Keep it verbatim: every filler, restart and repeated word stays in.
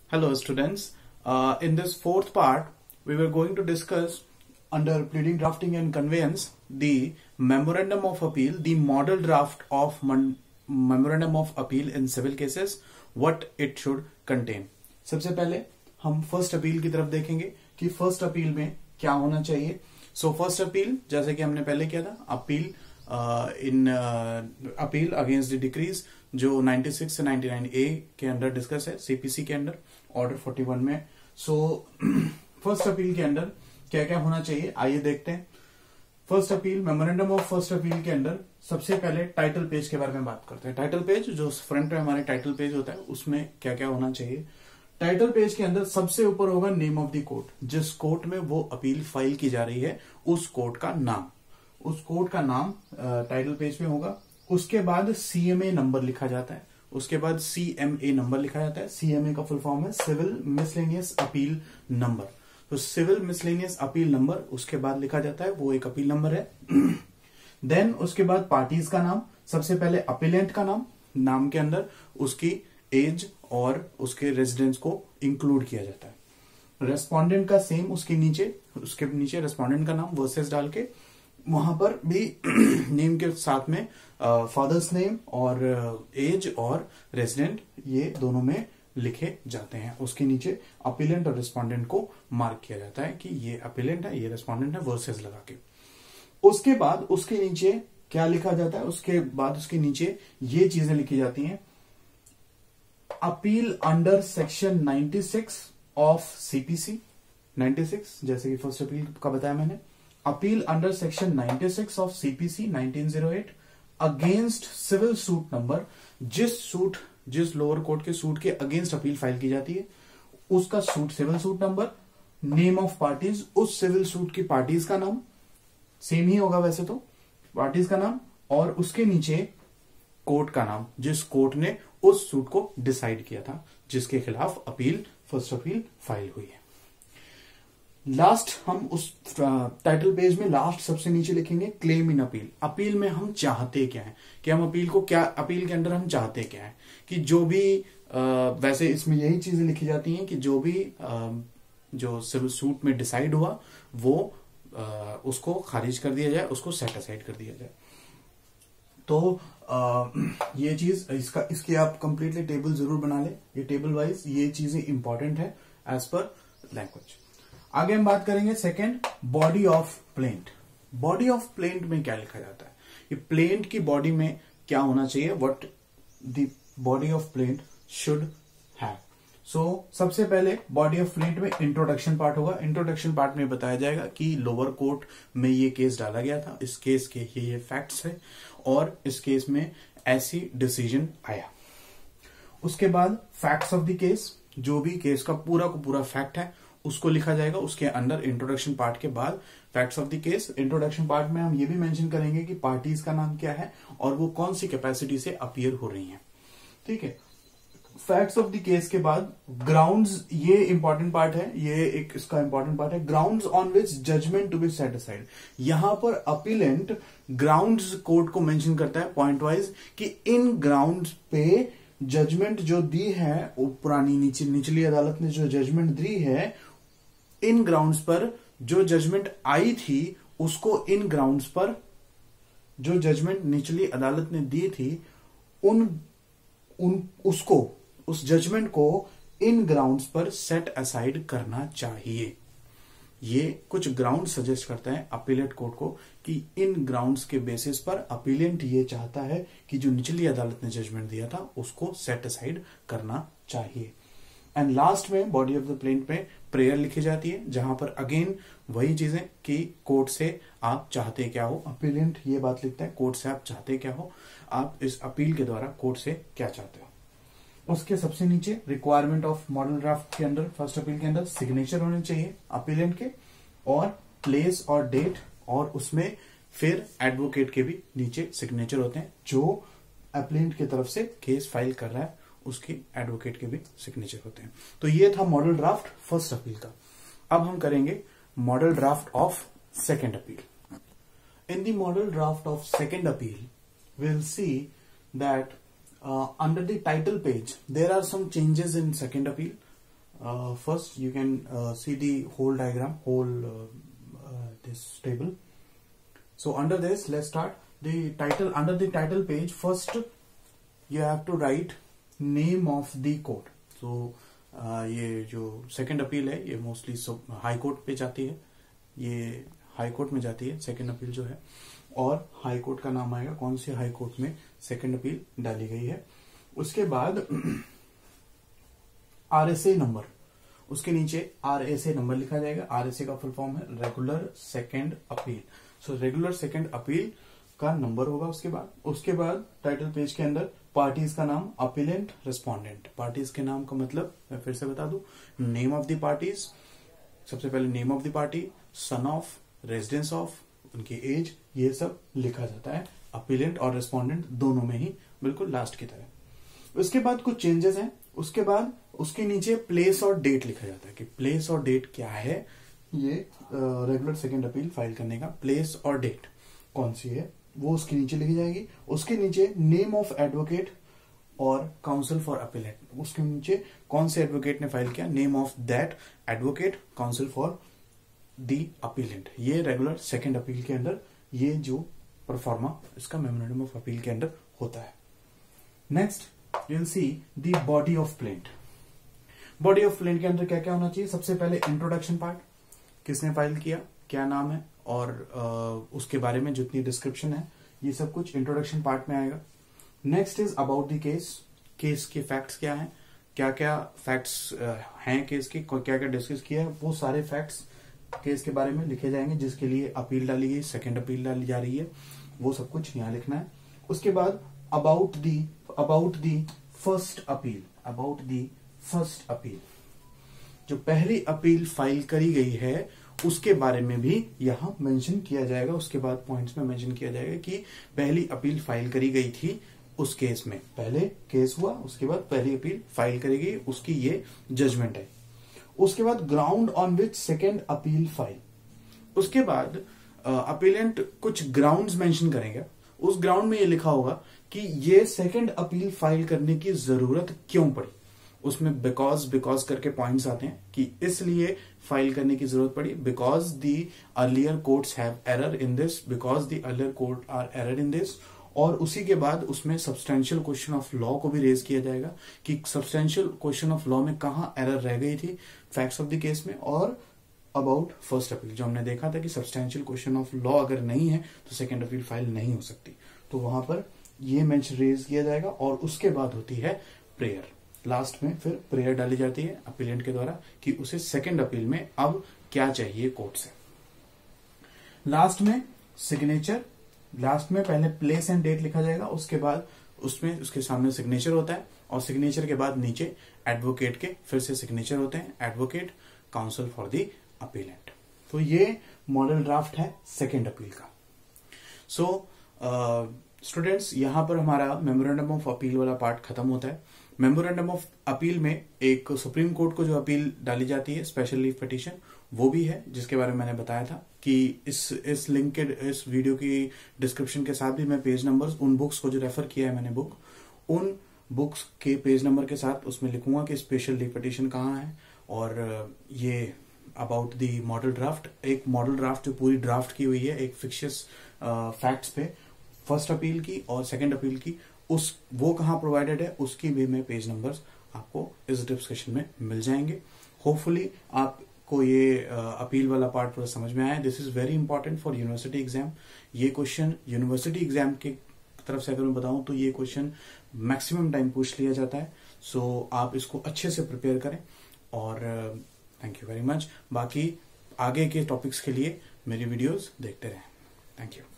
Hello students, uh, in this fourth part we were going to discuss under pleading, drafting and conveyance the Memorandum of Appeal, the model draft of Memorandum of Appeal in civil cases, what it should contain. सबसे पहले हम first appeal की तरफ देखेंगे कि first appeal में क्या होना चाहिए. सो फर्स्ट अपील जैसे कि हमने पहले किया था, appeal in appeal against the decrees जो छियानवे से निन्यानवे ए के अंडर डिस्कस है, सीपीसी के अंडर ऑर्डर इकतालीस में. सो फर्स्ट अपील के अंदर क्या क्या होना चाहिए आइए देखते हैं. First appeal, memorandum of first appeal के अंदर सबसे पहले टाइटल पेज के बारे में बात करते हैं. टाइटल पेज जो फ्रंट में हमारे टाइटल पेज होता है उसमें क्या क्या होना चाहिए. टाइटल पेज के अंदर सबसे ऊपर होगा नेम ऑफ द कोर्ट, जिस कोर्ट में वो अपील फाइल की जा रही है उस कोर्ट का नाम, उस कोर्ट का नाम टाइटल पेज में होगा. उसके बाद सीएमए नंबर लिखा जाता है, उसके बाद सीएमए नंबर लिखा जाता है. सीएमए का फुल फॉर्म है सिविल मिसलेनियस अपील नंबर. तो सिविल मिसलेनियस अपील नंबर उसके बाद लिखा जाता है, वो एक अपील नंबर है. देन उसके बाद पार्टीज का नाम, सबसे पहले अपीलेंट का नाम, नाम के अंदर उसकी एज और उसके रेजिडेंस को इंक्लूड किया जाता है. रेस्पोंडेंट का सेम, उसके नीचे उसके नीचे रेस्पोंडेंट का नाम वर्सेस डाल के वहां पर भी नेम के साथ में फादर्स नेम और एज और रेजिडेंट ये दोनों में लिखे जाते हैं. उसके नीचे अपीलेंट और रेस्पोंडेंट को मार्क किया जाता है कि ये अपीलेंट है, ये रेस्पोंडेंट है, वर्सेस लगा के. उसके बाद उसके नीचे क्या लिखा जाता है, उसके बाद उसके नीचे ये चीजें लिखी जाती हैं. अपील अंडर सेक्शन छियानवे ऑफ सीपीसी छियानवे, जैसे कि फर्स्ट अपील का बताया मैंने. अपील अंडर सेक्शन छियानवे of CPC nineteen o eight against civil suit number, जिस सूट जिस लोअर कोर्ट के सूट के अगेंस्ट अपील फाइल की जाती है उसका suit civil suit number. Name of parties, उस सिविल सूट की पार्टीज का नाम सेम ही होगा वैसे तो, पार्टीज का नाम, और उसके नीचे कोर्ट का नाम, जिस कोर्ट ने उस सूट को डिसाइड किया था जिसके खिलाफ अपील फर्स्ट अपील फाइल हुई है. लास्ट हम उस टाइटल पेज में लास्ट सबसे नीचे लिखेंगे क्लेम इन अपील. अपील में हम चाहते क्या है, कि हम अपील को क्या, अपील के अंदर हम चाहते क्या है, कि जो भी आ, वैसे इसमें यही चीजें लिखी जाती हैं कि जो भी आ, जो सिविल सूट में डिसाइड हुआ वो आ, उसको खारिज कर दिया जाए, उसको सेट असाइड कर दिया जाए. तो आ, ये चीज इसका इसकी आप कंप्लीटली टेबल जरूर बना ले. ये टेबल वाइज ये चीजें इंपॉर्टेंट है एज पर लैंग्वेज. आगे हम बात करेंगे second, body of plaint. Body of plaint में क्या लिखा जाता है, ये प्लेंट की बॉडी में क्या होना चाहिए, what the body of plaint should have. So सबसे पहले बॉडी ऑफ प्लेंट में इंट्रोडक्शन पार्ट होगा. इंट्रोडक्शन पार्ट में बताया जाएगा कि लोअर कोर्ट में ये केस डाला गया था, इस केस के ये ये फैक्ट्स है और इस केस में ऐसी डिसीजन आया. उसके बाद फैक्ट्स ऑफ द केस, जो भी केस का पूरा को पूरा फैक्ट है उसको लिखा जाएगा. उसके अंदर इंट्रोडक्शन पार्ट के बाद facts of the case. Introduction part में हम ये भी मेंशन करेंगे कि पार्टीज का नाम क्या है और वो कौन सी कैपेसिटी से अपीयर हो रही हैं. ठीक है. फैक्ट्स ऑफ द केस के बाद ग्राउंड्स, ये इंपॉर्टेंट पार्ट है, ये एक इसका इंपॉर्टेंट पार्ट है. Grounds on which judgement to be set aside. यहां पर अपीलेंट ग्राउंड्स कोर्ट को मेंशन करता है पॉइंट वाइज कि इन ग्राउंड्स पे जजमेंट जो दी है, पुरानी नीचे निचली अदालत ने जो जजमेंट दी है, इन ग्राउंड्स पर जो जजमेंट आई थी उसको इन ग्राउंड्स पर जो जजमेंट निचली अदालत ने दी थी उन उन उसको उस जजमेंट को इन ग्राउंड्स पर सेट असाइड करना चाहिए. ये कुछ ग्राउंड सजेस्ट करता है अपीलेट कोर्ट को कि इन ग्राउंड्स के बेसिस पर अपीलेंट ये चाहता है कि जो निचली अदालत ने जजमेंट दिया था उसको सेट असाइड करना चाहिए. एंड लास्ट में बॉडी ऑफ द प्लेंट में प्रेयर लिखी जाती है, जहां पर अगेन वही चीजें कि कोर्ट से आप चाहते क्या हो. अपीलेंट ये बात लिखता है कोर्ट से आप चाहते क्या हो, आप इस अपील के द्वारा कोर्ट से क्या चाहते हो. उसके सबसे नीचे रिक्वायरमेंट ऑफ मॉडल ड्राफ्ट के अंदर फर्स्ट अपील के अंदर सिग्नेचर होने चाहिए अपीलेंट के, और प्लेस और डेट, और उसमें फिर एडवोकेट के भी नीचे सिग्नेचर होते हैं. जो अपीलेंट की तरफ से केस फाइल कर रहा है उसके एडवोकेट के भी सिग्नेचर होते हैं. तो ये था मॉडल ड्राफ्ट फर्स्ट अपील का. अब हम करेंगे model draft of second appeal. In the model draft of second appeal we'll see that uh, under the title page there are some changes in second appeal. uh, first you can uh, see the whole diagram, whole uh, uh, this table. So under this, let's start the title. Under the title page, first you have to write name of the court. So uh, ये जो second appeal है ये mostly high court पे जाती है, ये high court में जाती है सेकेंड अपील जो है, और हाई कोर्ट का नाम आएगा कौन सी हाई कोर्ट में सेकेंड अपील डाली गई है। उसके बाद आरएसए नंबर, उसके नीचे आरएसए नंबर लिखा जाएगा। आरएसए का फुल फॉर्म है regular second appeal. So regular second appeal का नंबर होगा। उसके बाद उसके बाद टाइटल पेज के अंदर पार्टीज का नाम, अपीलेंट, रेस्पोंडेंट। पार्टीज के नाम का मतलब मैं फिर से बता दूं, नेम ऑफ द पार्टीज, सबसे पहले name of the party, son of, residence of, उनकी एज, ये सब लिखा जाता है अपीलेंट और रेस्पोंडेंट दोनों में ही, बिल्कुल लास्ट की तरह। उसके बाद कुछ चेंजेस हैं। उसके बाद उसके नीचे प्लेस और डेट लिखा जाता है कि प्लेस और डेट क्या है। ये रेगुलर सेकेंड अपील फाइल करने का प्लेस और डेट कौन सी है वो उसके नीचे लिखी जाएगी। उसके नीचे नेम ऑफ एडवोकेट और काउंसिल फॉर अपीलेंट, उसके नीचे कौन से एडवोकेट ने फाइल किया, name of that advocate, counsel for the appellant. ये रेगुलर सेकेंड अपील के अंदर ये जो परफॉर्मा इसका मेमोरेंडम ऑफ अपील के अंदर होता है। Next you will see the body of plaint. Body of plaint के अंदर क्या क्या होना चाहिए, सबसे पहले इंट्रोडक्शन पार्ट, किसने फाइल किया, क्या नाम है, और आ, उसके बारे में जितनी डिस्क्रिप्शन है ये सब कुछ इंट्रोडक्शन पार्ट में आएगा। Next is about the case, case के फैक्ट्स क्या हैं, क्या क्या फैक्ट्स हैं केस के, क्या क्या डिस्कस किया है, वो सारे फैक्ट्स केस के बारे में लिखे जाएंगे जिसके लिए अपील डाली गई, सेकेंड अपील डाली जा रही है, वो सब कुछ यहाँ लिखना है। उसके बाद about the about the first appeal, about the first appeal, जो पहली अपील फाइल करी गई है उसके बारे में भी यहां मेंशन किया जाएगा। उसके बाद पॉइंट्स में मेंशन किया जाएगा कि पहली अपील फाइल करी गई थी उस केस में, पहले केस हुआ उसके बाद पहली अपील फाइल करी गई, उसकी ये जजमेंट है। उसके बाद ground on which second appeal file, उसके बाद अपीलेंट कुछ ग्राउंड्स मेंशन करेंगे। उस ग्राउंड में ये लिखा होगा कि ये सेकेंड अपील फाइल करने की जरूरत क्यों पड़ी, उसमें बिकॉज बिकॉज करके पॉइंट्स आते हैं कि इसलिए फाइल करने की जरूरत पड़ी, because the earlier courts have error in this, because the earlier court are error in this. और उसी के बाद उसमें सब्सटेंशियल क्वेश्चन ऑफ लॉ को भी रेज किया जाएगा कि सब्सटेंशियल क्वेश्चन ऑफ लॉ में कहां एरर रह गई थी फैक्ट्स ऑफ द केस में। और अबाउट फर्स्ट अपील, जो हमने देखा था कि सब्सटेंशियल क्वेश्चन ऑफ लॉ अगर नहीं है तो सेकेंड अपील फाइल नहीं हो सकती, तो वहां पर ये मेंशन रेज किया जाएगा। और उसके बाद होती है प्रेयर, लास्ट में फिर प्रेयर डाली जाती है अपीलेंट के द्वारा कि उसे सेकेंड अपील में अब क्या चाहिए कोर्ट से। लास्ट में सिग्नेचर, लास्ट में पहले प्लेस एंड डेट लिखा जाएगा, उसके बाद उसमें उसके सामने सिग्नेचर होता है, और सिग्नेचर के बाद नीचे एडवोकेट के फिर से सिग्नेचर होते हैं, advocate, counsel for the appellant. तो ये मॉडल ड्राफ्ट है सेकेंड अपील का। सो स्टूडेंट्स, यहां पर हमारा मेमोरेंडम ऑफ अपील वाला पार्ट खत्म होता है। मेमोरेंडम ऑफ अपील में एक सुप्रीम कोर्ट को जो अपील डाली जाती है स्पेशल लीव पिटीशन, वो भी है जिसके बारे में मैंने बताया था कि इस इस लिंक के इस वीडियो की डिस्क्रिप्शन के साथ भी मैं पेज नंबर्स उन बुक्स को जो रेफर किया है मैंने बुक, उन बुक्स के पेज नंबर के साथ उसमें लिखूंगा कि स्पेशल लीव पिटीशन कहाँ है। और ये अबाउट दी मॉडल ड्राफ्ट, एक मॉडल ड्राफ्ट जो पूरी ड्राफ्ट की हुई है एक फिक्शियस फैक्ट्स पे, फर्स्ट अपील की और सेकेंड अपील की, उस वो कहाँ प्रोवाइडेड है उसकी भी मैं पेज नंबर्स आपको इस डिस्कशन में मिल जाएंगे। होपफुली आपको ये अपील वाला पार्ट पूरा समझ में आया। This is very important for university exam. ये क्वेश्चन यूनिवर्सिटी एग्जाम की तरफ से अगर मैं बताऊं तो ये क्वेश्चन मैक्सिमम टाइम पूछ लिया जाता है। सो so, आप इसको अच्छे से प्रिपेयर करें और थैंक यू वेरी मच। बाकी आगे के टॉपिक्स के लिए मेरी वीडियोस देखते रहें। Thank you.